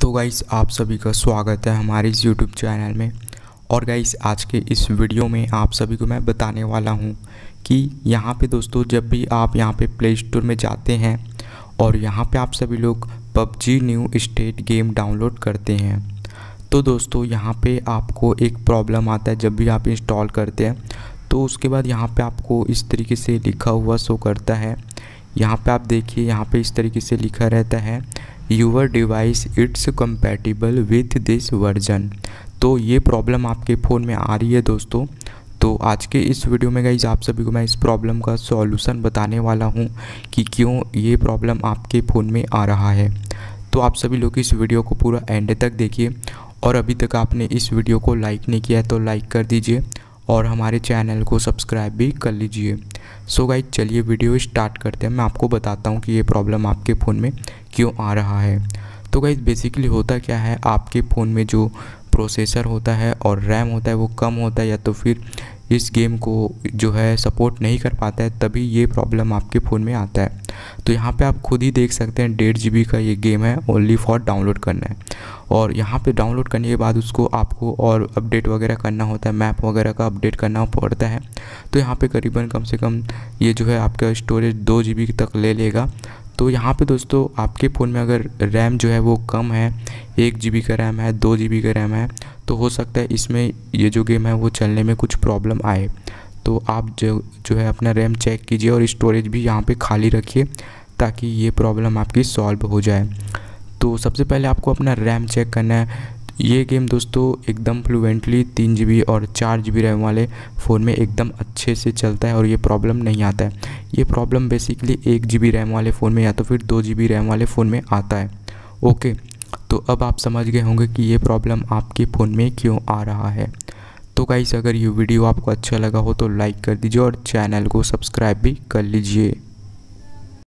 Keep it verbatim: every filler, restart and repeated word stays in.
तो गाइस आप सभी का स्वागत है हमारे इस यूट्यूब चैनल में। और गाइस आज के इस वीडियो में आप सभी को मैं बताने वाला हूं कि यहां पे दोस्तों जब भी आप यहां पे प्ले स्टोर में जाते हैं और यहां पे आप सभी लोग PUBG new state game download करते हैं तो दोस्तों यहां पे आपको एक प्रॉब्लम आता है। जब भी आप इंस्टॉल करते हैं तो उसके बाद यहाँ पे आपको इस तरीके से लिखा हुआ शो करता है। यहाँ पे आप देखिए, यहाँ पे इस तरीके से लिखा रहता है your device it's compatible with this version. तो ये प्रॉब्लम आपके फ़ोन में आ रही है दोस्तों। तो आज के इस वीडियो में गाइस आप सभी को मैं इस प्रॉब्लम का सॉल्यूशन बताने वाला हूँ कि क्यों ये प्रॉब्लम आपके फ़ोन में आ रहा है। तो आप सभी लोग इस वीडियो को पूरा एंड तक देखिए और अभी तक आपने इस वीडियो को लाइक नहीं किया है तो लाइक कर दीजिए और हमारे चैनल को सब्सक्राइब भी कर लीजिए। सो गाइस चलिए वीडियो स्टार्ट करते हैं। मैं आपको बताता हूँ कि ये प्रॉब्लम आपके फ़ोन में क्यों आ रहा है। तो गाइस बेसिकली होता क्या है, आपके फ़ोन में जो प्रोसेसर होता है और रैम होता है वो कम होता है या तो फिर इस गेम को जो है सपोर्ट नहीं कर पाता है, तभी ये प्रॉब्लम आपके फ़ोन में आता है। तो यहाँ पे आप खुद ही देख सकते हैं डेढ़ जी बी का ये गेम है, ओनली फॉर डाउनलोड करना है। और यहाँ पे डाउनलोड करने के बाद उसको आपको और अपडेट वगैरह करना होता है, मैप वगैरह का अपडेट करना पड़ता है। तो यहाँ पे करीबन कम से कम ये जो है आपका स्टोरेज दो जी बी तक ले लेगा। तो यहाँ पे दोस्तों आपके फ़ोन में अगर रैम जो है वो कम है, एक जी बी का रैम है, दो जी बी का रैम है, तो हो सकता है इसमें ये जो गेम है वो चलने में कुछ प्रॉब्लम आए। तो आप जो जो है अपना रैम चेक कीजिए और स्टोरेज भी यहाँ पे खाली रखिए ताकि ये प्रॉब्लम आपकी सॉल्व हो जाए। तो सबसे पहले आपको अपना रैम चेक करना है। ये गेम दोस्तों एकदम फ्लुएंटली तीन जी बी और चार जी बी रैम वाले फ़ोन में एकदम अच्छे से चलता है और ये प्रॉब्लम नहीं आता है। ये प्रॉब्लम बेसिकली एक जी बी रैम वाले फ़ोन में या तो फिर दो जी बी रैम वाले फ़ोन में आता है। ओके, तो अब आप समझ गए होंगे कि ये प्रॉब्लम आपके फ़ोन में क्यों आ रहा है। तो गाइस अगर ये वीडियो आपको अच्छा लगा हो तो लाइक कर दीजिए और चैनल को सब्सक्राइब भी कर लीजिए।